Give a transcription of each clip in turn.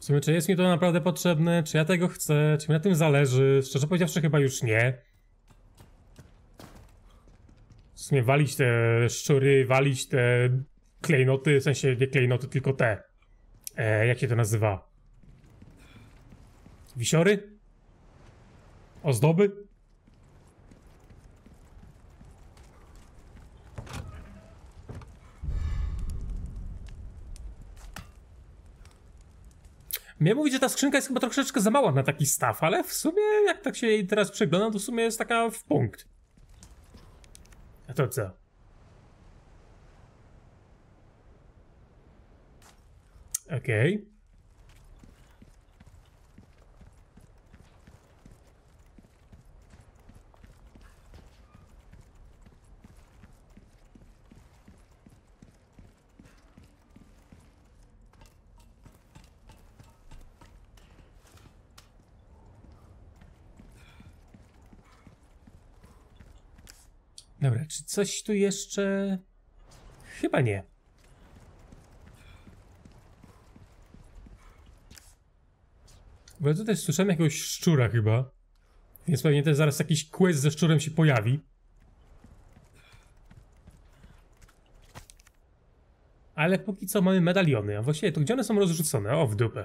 W sumie, czy jest mi to naprawdę potrzebne, czy ja tego chcę, czy mi na tym zależy? Szczerze powiedziawszy, chyba już nie. W sumie walić te szczury, walić te klejnoty, w sensie nie klejnoty, tylko te. Jak się to nazywa? Wisiory? Ozdoby? Miałem mówić, że ta skrzynka jest chyba troszeczkę za mała na taki staw, ale w sumie jak tak się jej teraz przyglądam, to w sumie jest taka w punkt. A to co? Okej. Dobra, czy coś tu jeszcze... Chyba nie. Bo ja tutaj słyszałem jakiegoś szczura chyba. Więc pewnie też zaraz jakiś quest ze szczurem się pojawi. Ale póki co mamy medaliony, a właściwie to gdzie one są rozrzucone? O, w dupę.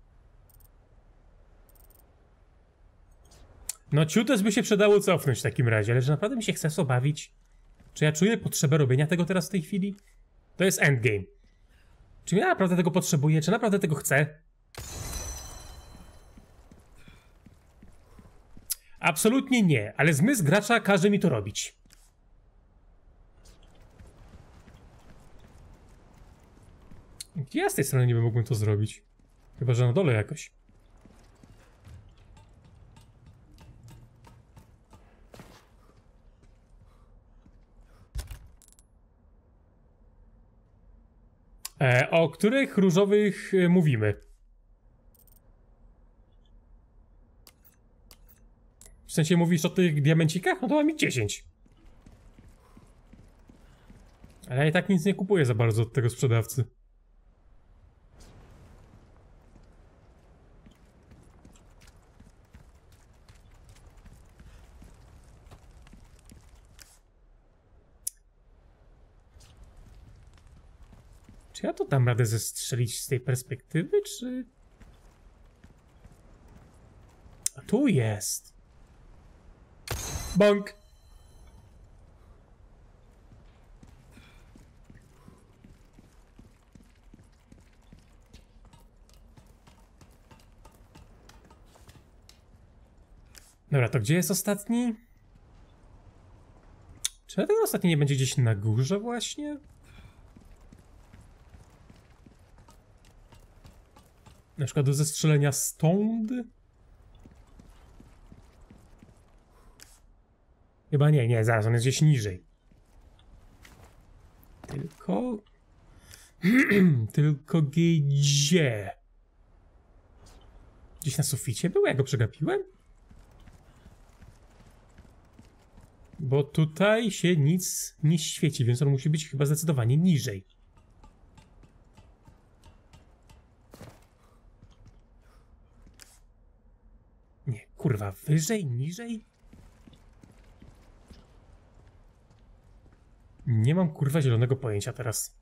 No ciutes by się przydało cofnąć w takim razie, ale że naprawdę mi się chce obawić. Czy ja czuję potrzebę robienia tego teraz w tej chwili? To jest endgame. Czy ja naprawdę tego potrzebuję? Czy naprawdę tego chcę? Absolutnie nie, ale zmysł gracza każe mi to robić. Gdzie ja z tej strony niby mógłbym to zrobić? Chyba, że na dole jakoś. O których różowych mówimy? W sensie mówisz o tych diamencikach? No to mam ich 10. Ale ja i tak nic nie kupuję za bardzo od tego sprzedawcy. Czy ja to dam radę zestrzelić z tej perspektywy, czy... A tu jest. Bąk. Dobra, to gdzie jest ostatni? Czy ten ostatni nie będzie gdzieś na górze właśnie? Na przykład do zestrzelenia stąd? Chyba nie, zaraz, on jest gdzieś niżej. Tylko... Tylko gdzie? Gdzieś na suficie był? Ja go przegapiłem? Bo tutaj się nic nie świeci, więc on musi być chyba zdecydowanie niżej. Nie, kurwa, wyżej, niżej? Nie mam kurwa zielonego pojęcia teraz.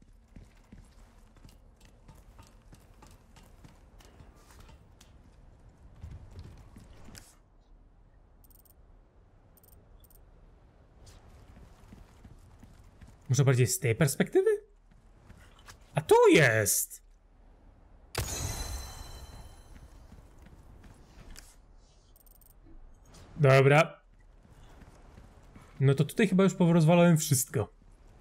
Może bardziej z tej perspektywy? A tu jest! Dobra. No to tutaj chyba już porozwalałem wszystko.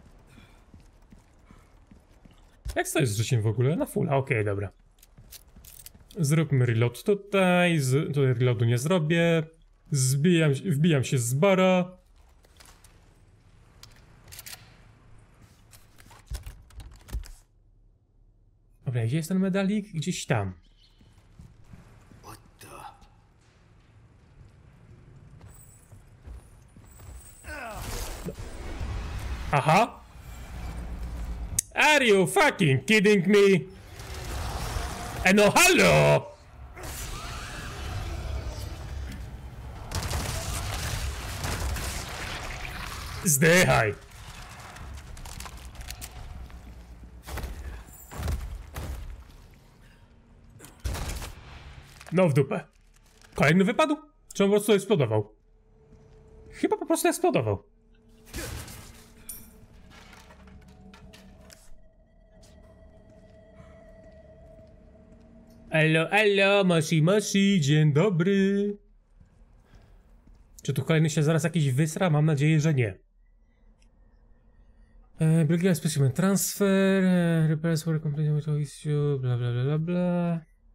Jak to jest z życiem w ogóle? Na fulla, okej, dobra. Zróbmy reload tutaj. Tutaj reloadu nie zrobię. Wbijam się z bara. Dobra, gdzie jest ten medalik? Gdzieś tam. Aha. Are you fucking kidding me? No halo! Zdychaj! No w dupę. Kolejny wypadł? Czy on po prostu eksplodował? Chyba po prostu eksplodował. Elo, moshi, dzień dobry. Czy tu kolejny się zaraz jakiś wysra? Mam nadzieję, że nie. Belgia specimen transfer, repairs were completed with issue, bla bla bla bla bla.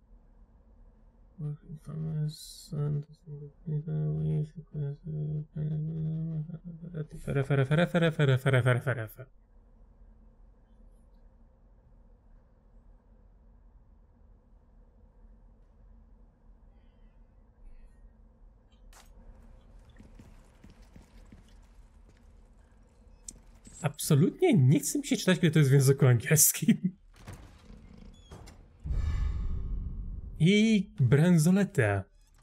Refer. Absolutnie nie chcę mi się czytać, kiedy to jest w języku angielskim. I bransoleta.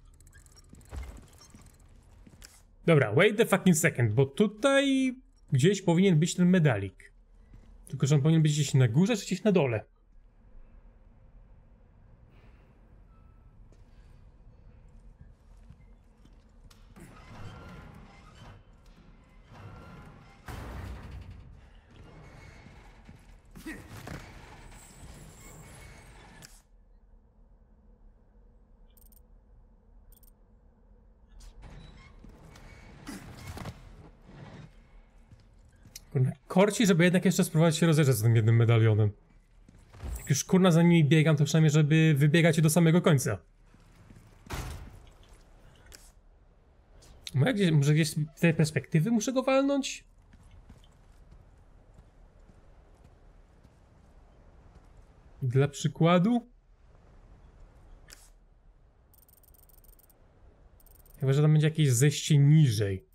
Dobra, wait the fucking second, bo tutaj gdzieś powinien być ten medalik. Tylko, że on powinien być gdzieś na górze, czy gdzieś na dole. Korci, żeby jednak jeszcze spróbować się rozejrzeć z tym jednym medalionem. Jak już kurna za nimi biegam, to przynajmniej żeby wybiegać do samego końca. Może gdzieś z tej perspektywy muszę go walnąć? Dla przykładu? Chyba, że tam będzie jakieś zejście niżej.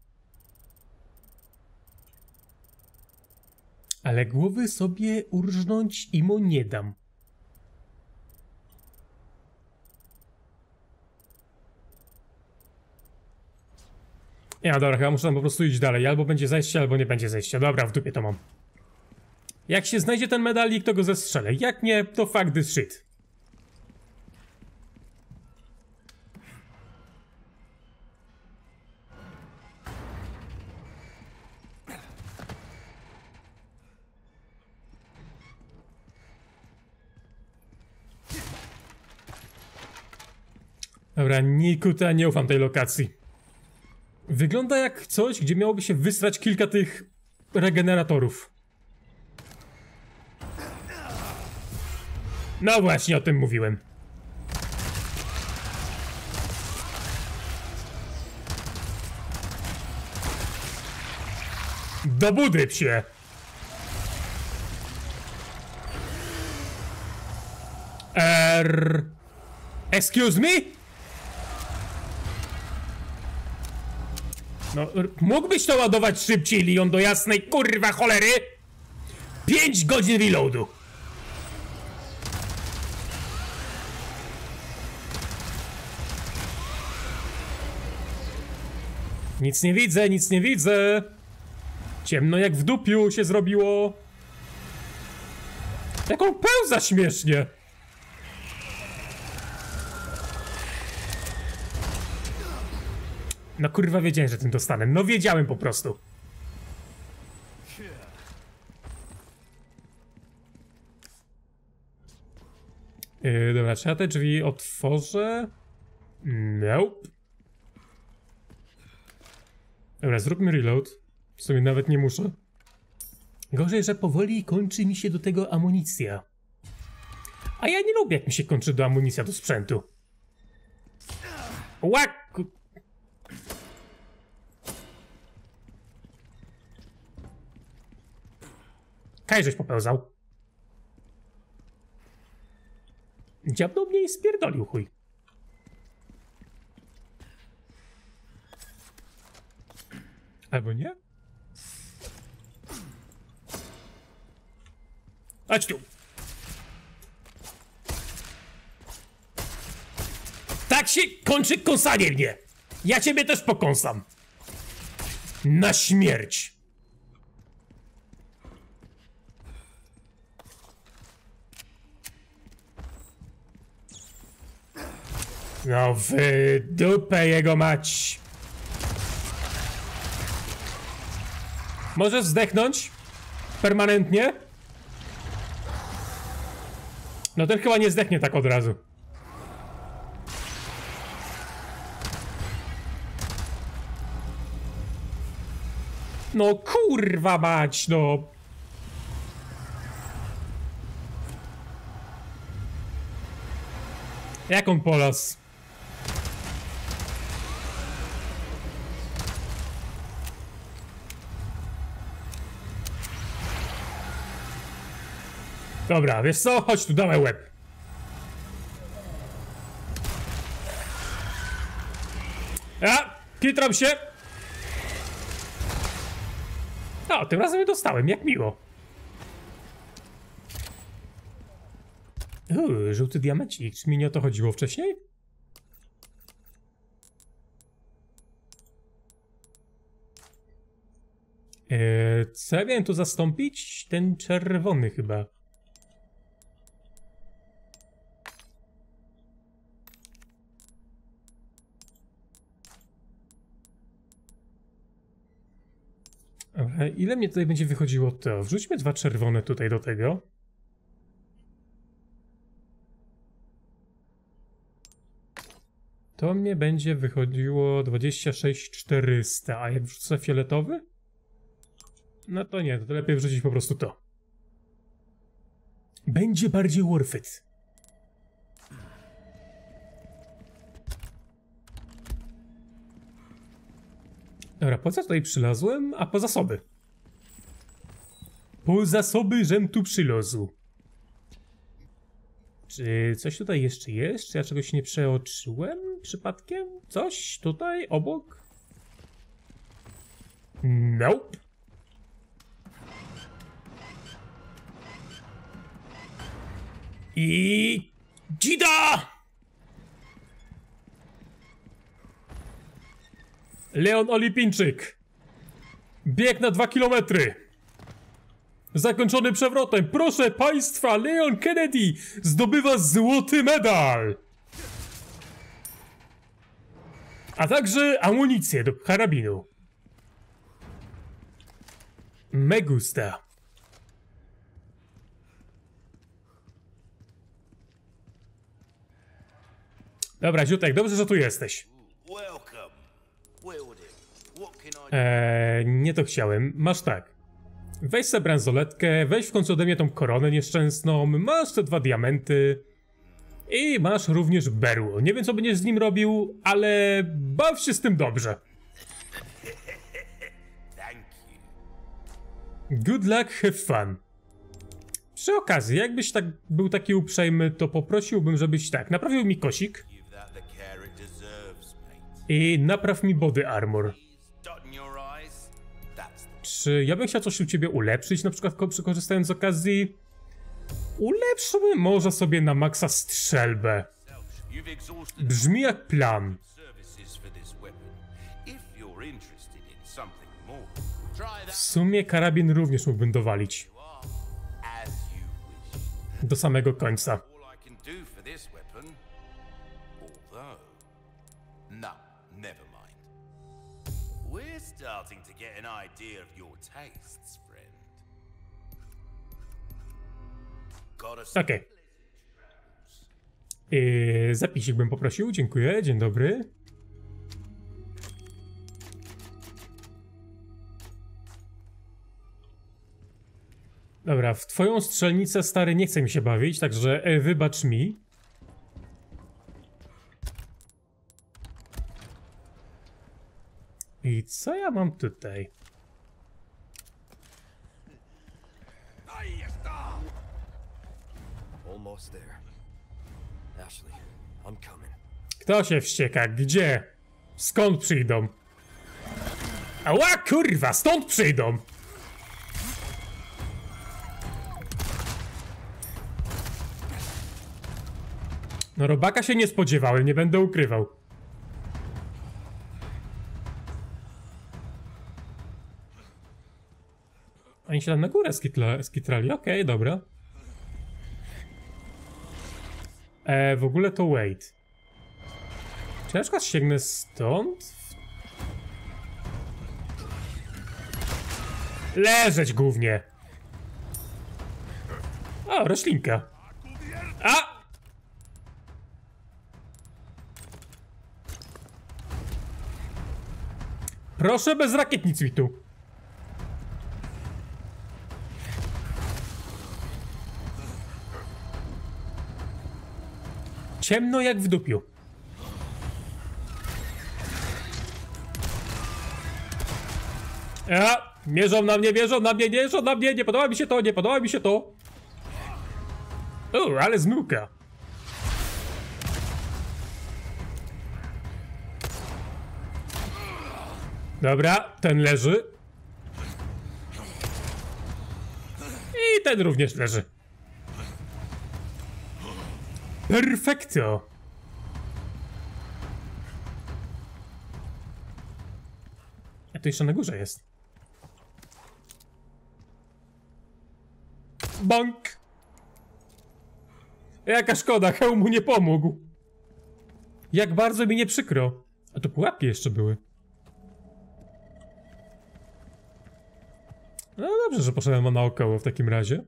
Ale głowy sobie urżnąć imo nie dam. Ja, dobra, chyba muszę tam po prostu iść dalej. Albo będzie zejście, albo nie będzie zejścia. Dobra, w dupie to mam. Jak się znajdzie ten medalik, to go zestrzelę. Jak nie, to fuck this shit. Dobra, nikuta, nie ufam tej lokacji. Wygląda jak coś, gdzie miałoby się wysrać kilka tych regeneratorów. No właśnie, o tym mówiłem. Do budy, psie! Excuse me? No, mógłbyś to ładować szybciej, Leon, do jasnej kurwa cholery? 5 godzin reloadu. Nic nie widzę, nic nie widzę. Ciemno jak w dupiu się zrobiło. Jak on pełza śmiesznie. No kurwa, wiedziałem, że tym dostanę. No wiedziałem po prostu. Dobra, czy ja te drzwi otworzę? Nope. Dobra, zróbmy reload. W sumie nawet nie muszę. Gorzej, że powoli kończy mi się do tego amunicja. A ja nie lubię, jak mi się kończy do amunicja do sprzętu. Łak! Kaj żeś popełzał. Dziabnął mnie i spierdolił, chuj. Albo nie? Chodź tu. Tak się kończy kąsanie mnie. Ja ciebie też pokąsam. Na śmierć. No w dupę jego mać. Możesz zdechnąć? Permanentnie? No ten chyba nie zdechnie tak od razu. No kurwa mać, no. Jak on polas? Dobra, wiesz co? Chodź tu, dawaj łeb. Kitram się. No, tym razem je dostałem, jak miło. Żółty diamencik. Czy mi nie o to chodziło wcześniej? Co ja miałem tu zastąpić? Ten czerwony chyba. Ile mnie tutaj będzie wychodziło to? Wrzućmy 2 czerwone tutaj do tego. To mnie będzie wychodziło 26,400, a jak wrzucę fioletowy? No to nie, to lepiej wrzucić po prostu to. Będzie bardziej worth it. Dobra, po co tutaj przylazłem? A po zasoby. Po zasoby, żem tu przylazł. Czy coś tutaj jeszcze jest? Czy ja czegoś nie przeoczyłem przypadkiem? Coś tutaj obok? Nope. I... Dzida! Leon Olimpijczyk. Bieg na 2 kilometry. Zakończony przewrotem. Proszę państwa, Leon Kennedy zdobywa złoty medal. A także amunicję do karabinu. Me gusta. Dobra, Ziutek, dobrze, że tu jesteś. Nie to chciałem. Masz tak. Weź sobie bransoletkę, weź w końcu ode mnie tą koronę nieszczęsną, masz te 2 diamenty i masz również berło. Nie wiem, co będziesz z nim robił, ale baw się z tym dobrze. Good luck, have fun. Przy okazji, jakbyś tak był taki uprzejmy, to poprosiłbym, żebyś tak, naprawił mi kosik i napraw mi body armor. Czy ja bym chciał coś u ciebie ulepszyć, na przykład korzystając z okazji? Ulepszymy może sobie na maksa strzelbę. Brzmi jak plan. W sumie karabin również mógłbym dowalić. Do samego końca. Okej. Zapisik bym poprosił, dziękuję, dzień dobry. Dobra, w twoją strzelnicę, stary, nie chce mi się bawić, także wybacz mi. I co ja mam tutaj? Kto się wścieka? Gdzie? Skąd przyjdą? Ała, kurwa, stąd przyjdą! No robaka się nie spodziewałem, nie będę ukrywał. Oni się tam na górę skitrali, okej, dobra. W ogóle to wait. Czy na przykład sięgnę stąd? Leżeć głównie. O, roślinka. A! Proszę bez rakietnic mi tu. Ciemno jak w dupiu. Mierzą na mnie, mierzą na mnie, mierzą na mnie, nie podoba mi się to, nie podoba mi się to. O, ale zmyłka. Dobra, ten leży. I ten również leży. Perfekto. A to jeszcze na górze jest. Bank. Jaka szkoda, hełm mu nie pomógł. Jak bardzo mi nie przykro. A to pułapki jeszcze były. No dobrze, że poszedłem naokoło w takim razie.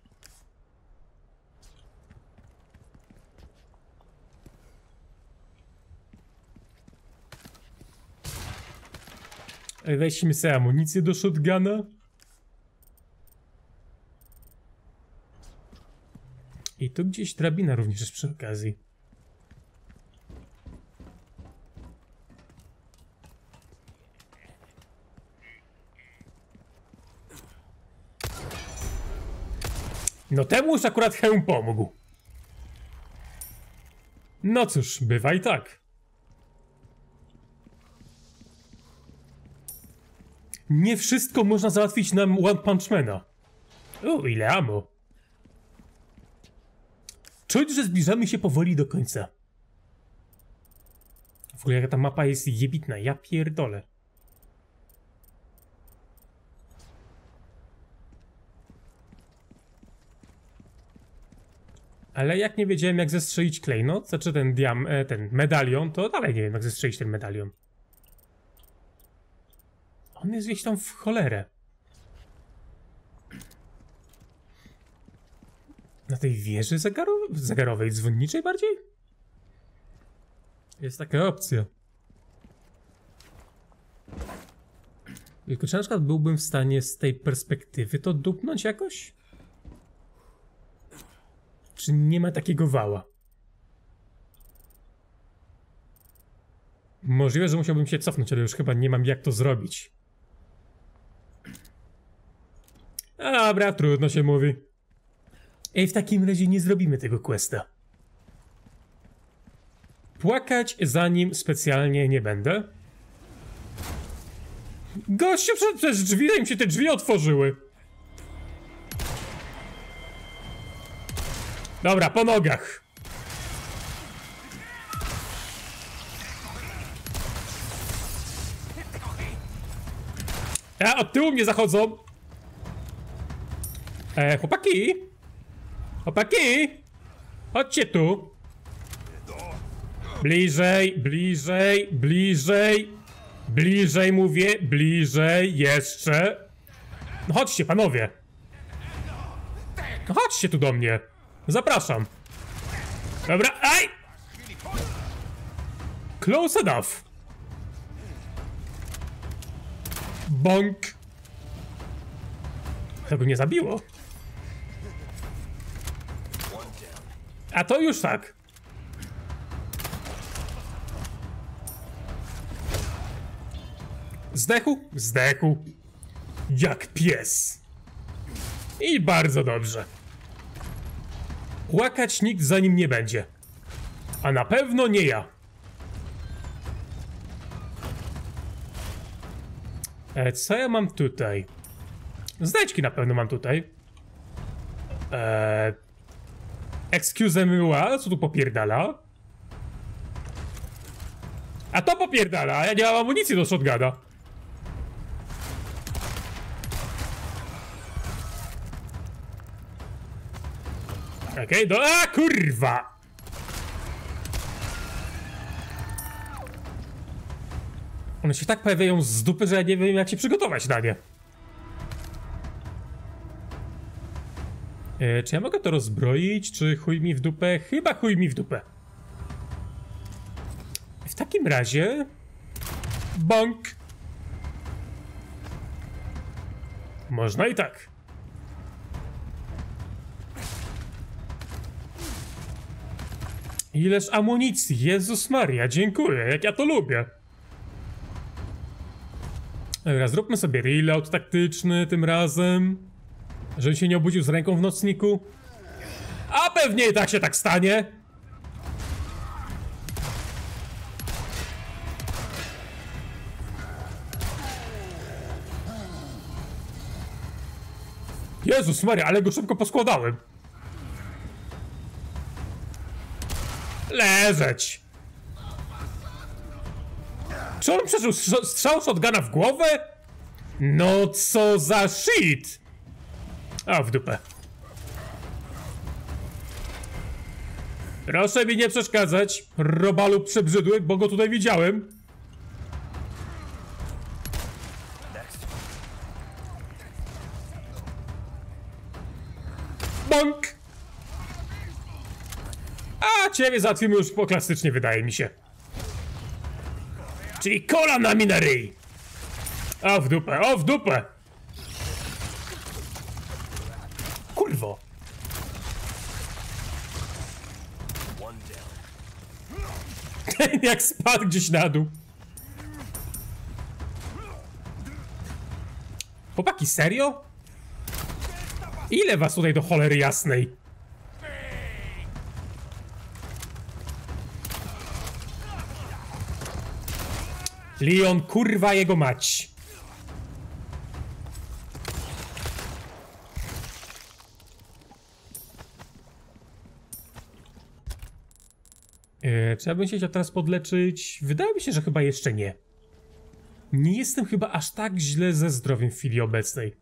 Weźmy sobie amunicję do shotguna. I tu gdzieś drabina również jest przy okazji. No temu już akurat hełm pomógł. No cóż, bywa i tak. Nie wszystko można załatwić nam One Punch Mana. Ile ammo. Czuć, że zbliżamy się powoli do końca. W ogóle jaka ta mapa jest jebitna, ja pierdolę. Ale jak nie wiedziałem jak zestrzelić klejnot, znaczy ten medalion, to dalej nie wiem jak zestrzelić ten medalion. On jest gdzieś tam w cholerę. Na tej wieży zegarowej, dzwonniczej bardziej? Jest taka opcja. Tylko czy na przykład byłbym w stanie z tej perspektywy to dupnąć jakoś? Czy nie ma takiego wała? Możliwe, że musiałbym się cofnąć, ale już chyba nie mam jak to zrobić. Dobra, trudno się mówi. Ej, w takim razie nie zrobimy tego questa. Płakać za nim specjalnie nie będę. Gościu, przez drzwi, im się te drzwi otworzyły. Dobra, po nogach. Od tyłu mnie zachodzą. Chłopaki. Chłopaki. Chodźcie tu. Bliżej, bliżej, bliżej. Bliżej mówię, bliżej, jeszcze. No chodźcie, panowie. No chodźcie tu do mnie. Zapraszam. Dobra, aj! Close enough. Bonk. To by mnie zabiło. A to już tak. Zdechł? Zdechł. Jak pies. I bardzo dobrze. Płakać nikt za nim nie będzie. A na pewno nie ja. Co ja mam tutaj? Znajdźki na pewno mam tutaj. Excuse me, co tu popierdala? A to popierdala, a ja nie mam amunicji do shotguna. Okej, a kurwa! One się tak pojawiają z dupy, że ja nie wiem jak się przygotować na nie. Czy ja mogę to rozbroić, czy chuj mi w dupę? Chyba chuj mi w dupę. W takim razie... Bonk! Można i tak. Ileż amunicji, Jezus Maria, dziękuję, jak ja to lubię. Dobra, zróbmy sobie reload taktyczny tym razem. Żeby się nie obudził z ręką w nocniku. A pewnie i tak się tak stanie. Jezus Maria, ale go szybko poskładałem. Leżeć. Czy on przeżył strzał shotguna w głowę? No co za shit. A w dupę. Proszę mi nie przeszkadzać, robalu przebrzydły, bo go tutaj widziałem. Bonk! A ciebie załatwimy już po klasycznie, wydaje mi się. Czyli kolanami na ryj. O w dupę, o w dupę. Kurwo. Ten jak spadł gdzieś na dół. Chłopaki, serio? Ile was tutaj do cholery jasnej? Leon, kurwa jego mać. Czy ja bym się chciał teraz podleczyć? Wydaje mi się, że chyba jeszcze nie. Nie jestem chyba aż tak źle ze zdrowiem w chwili obecnej.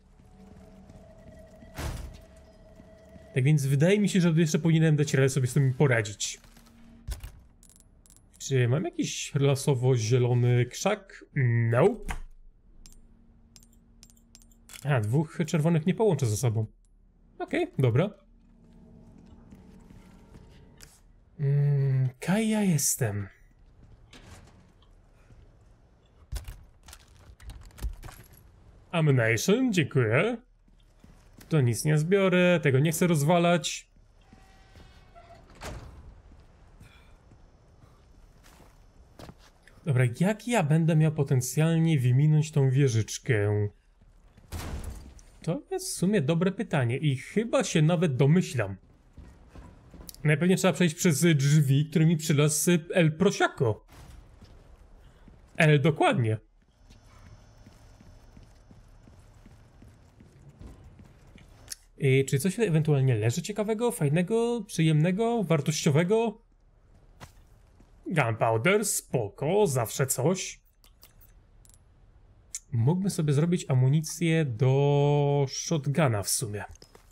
Tak więc wydaje mi się, że jeszcze powinienem dać radę sobie z tym poradzić. Czy mam jakiś lasowo-zielony krzak? Nope. A, dwóch czerwonych nie połączę ze sobą. Okej, dobra. Kaj ja jestem. Ammunition, dziękuję. To nic nie zbiorę, tego nie chcę rozwalać. Dobra, jak ja będę miał potencjalnie wyminąć tą wieżyczkę? To jest w sumie dobre pytanie i chyba się nawet domyślam. Najpewniej trzeba przejść przez drzwi, którymi przylazł El Prosiako. El dokładnie. Czy coś ewentualnie leży ciekawego, fajnego, przyjemnego, wartościowego? Gunpowder, spoko, zawsze coś. Mógłbym sobie zrobić amunicję do shotguna w sumie.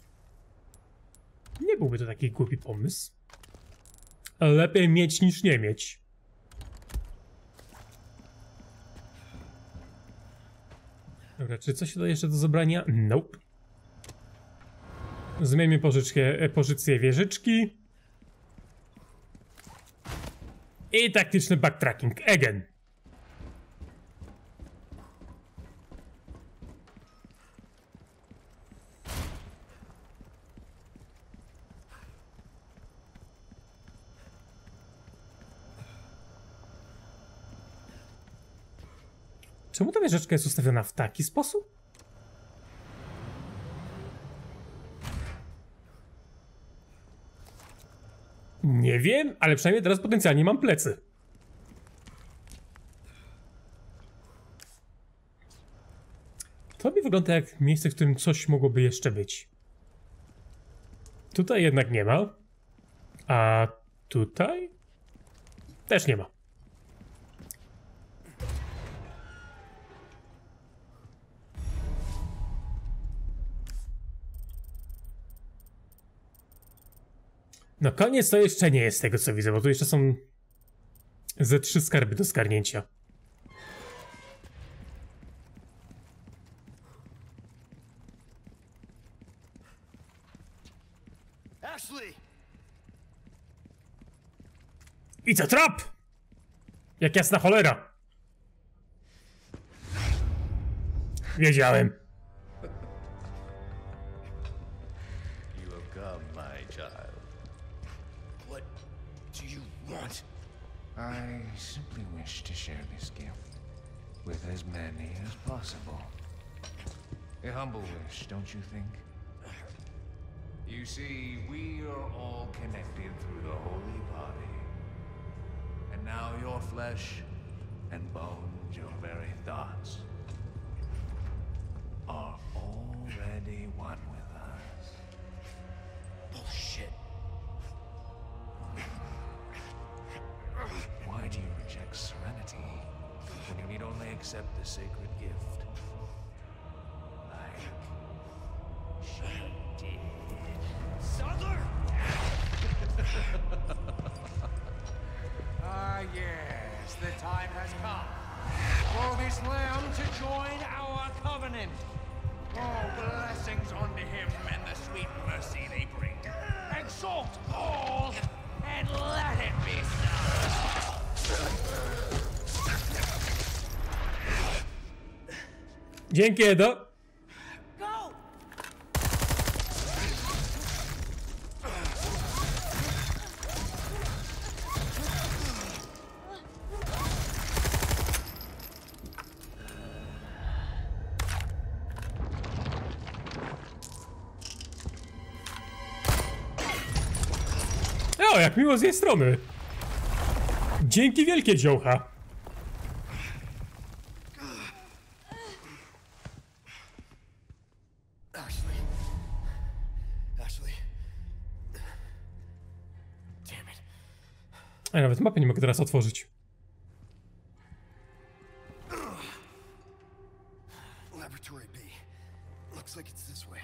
Nie byłby to taki głupi pomysł. Lepiej mieć niż nie mieć. Dobra, czy coś tutaj jeszcze do zebrania? Nope. Zmieńmy pozycję wieżyczki. I taktyczny backtracking. Again. Czemu ta wieżyczka jest ustawiona w taki sposób? Nie wiem, ale przynajmniej teraz potencjalnie mam plecy. To mi wygląda jak miejsce, w którym coś mogłoby jeszcze być. Tutaj jednak nie ma. A tutaj? Też nie ma. No koniec to jeszcze nie jest tego, co widzę, bo tu jeszcze są ze 3 skarby do zgarnięcia. Ashley! I co trap? Jak jasna cholera. Wiedziałem. You have come, my child. What do you want? I simply wish to share this gift with as many as possible. A humble wish, don't you think? You see, we are all connected through the holy body. And now your flesh and bones, your very thoughts, are already one with us. Bullshit. Why do you reject serenity when you need only accept the sacred gift? Like she did. Sadler! Ah, yes, the time has come for this lamb to join our covenant. Oh, blessings unto him and the sweet mercy they bring. Exalt all and let it be so. Dzięki, Edo. Go! O, jak miło z jej strony. Dzięki wielkie, dziołcha. Ashley. Ashley. Damn it. A nawet mapy nie mogę teraz otworzyć. Laboratory B. Looks like it's this way.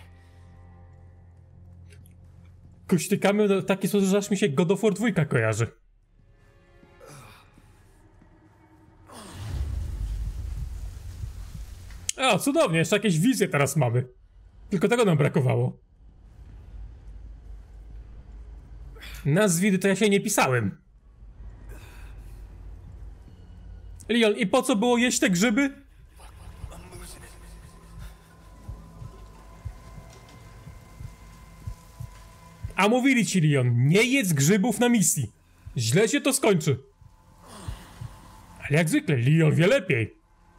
Kośtykamy w taki sposób, że aż mi się God of War 2 kojarzy. O, cudownie, jeszcze jakieś wizje teraz mamy. Tylko tego nam brakowało. Nazw widy to ja się nie pisałem. Leon, i po co było jeść te grzyby? A mówili ci, Leon, nie jedz grzybów na misji. Źle się to skończy. Ale jak zwykle, Leon wie lepiej.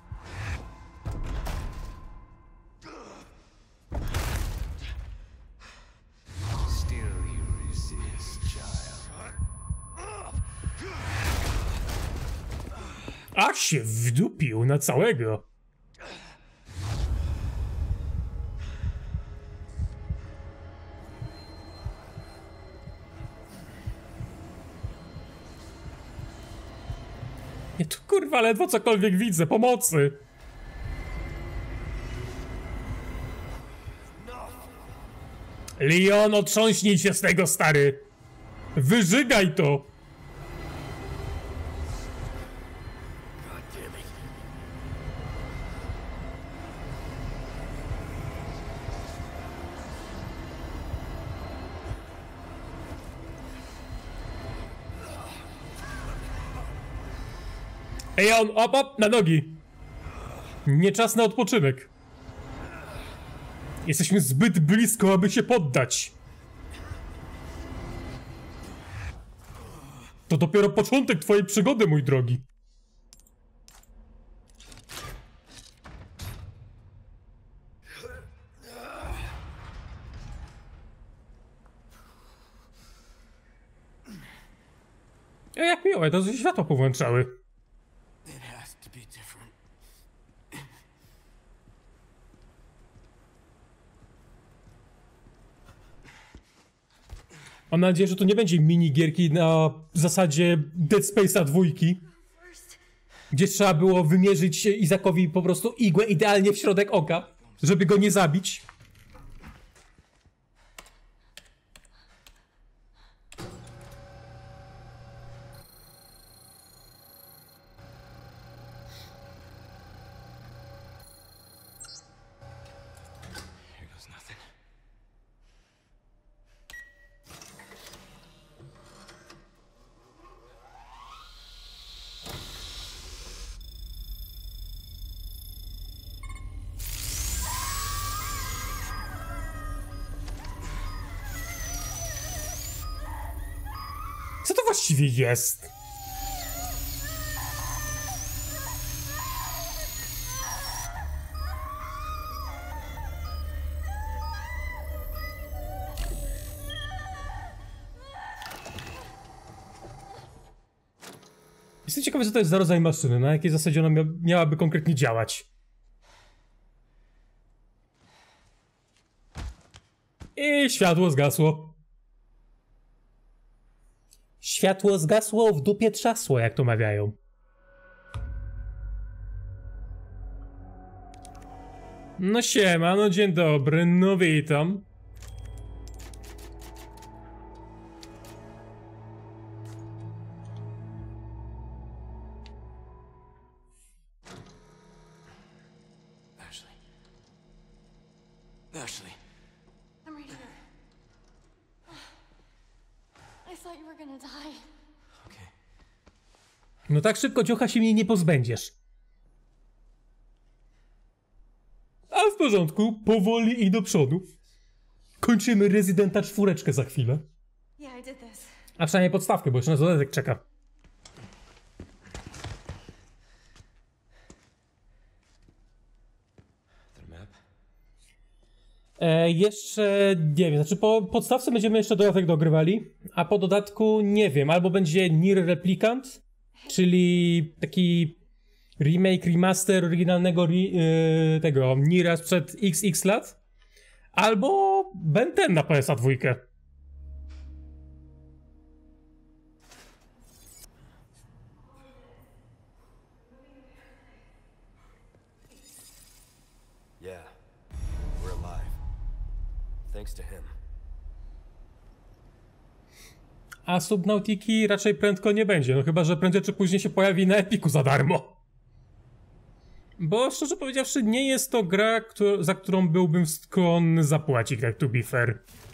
Still you resist, child. Ach się wdupił na całego. Ja tu kurwa ledwo cokolwiek widzę, pomocy. Leon, otrząśnij się z tego, stary. Wyżygaj to. God damn it. Leon, op, na nogi. Nie czas na odpoczynek. Jesteśmy zbyt blisko, aby się poddać. To dopiero początek twojej przygody, mój drogi. Jak miłe, to się światła powłączały. It has to be different. Mam nadzieję, że to nie będzie minigierki na zasadzie Dead Space'a 2, gdzie trzeba było wymierzyć Izakowi po prostu igłę idealnie w środek oka, żeby go nie zabić. Co to właściwie jest? Jestem ciekawy, co to jest za rodzaj maszyny, na jakiej zasadzie ona miałaby konkretnie działać. I światło zgasło. Światło zgasło, w dupie trzasło, jak to mawiają. No siema, no dzień dobry, no witam. Ashley. Ashley. I'm right here. I thought you were gonna die. Okay. No tak szybko, dziocha, się mnie nie pozbędziesz. A w porządku, powoli i do przodu. Kończymy Rezydenta 4 za chwilę. Yeah, I did this. A przynajmniej podstawkę, bo jeszcze na dodatek czeka. The map? Jeszcze nie wiem, znaczy po podstawce będziemy jeszcze dodatek dogrywali, a po dodatku nie wiem, albo będzie Nier Replicant, czyli taki remake, remaster oryginalnego tego Niera sprzed XX lat, albo Ben 10 na PS2. Yeah. We're alive. Thanks to him. A Subnautiki raczej prędko nie będzie, no chyba że prędzej czy później się pojawi na Epiku za darmo. Bo szczerze powiedziawszy, nie jest to gra, za którą byłbym skłonny zapłacić, jak to be fair.